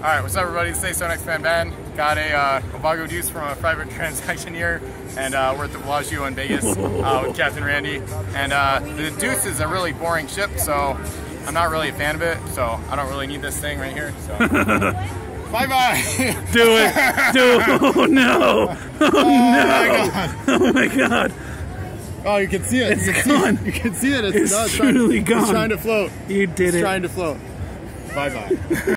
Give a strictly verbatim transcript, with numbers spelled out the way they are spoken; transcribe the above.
Alright, what's up everybody? It's Stay So Next Man Ben. Got a uh, Obago Deuce from a private transaction here, and uh, we're at the Bellagio in Vegas uh, with Captain Randy. And uh, the Deuce is a really boring ship, so I'm not really a fan of it, so I don't really need this thing right here. So. Bye-bye! Do it! Do it! Oh no! Oh, oh no! My God. Oh my God! Oh, you can see it. It's you can gone. See it. You can see it. It's, it's no, it's truly trying, gone. It's trying to float. You did it's it. It's trying to float. Bye-bye.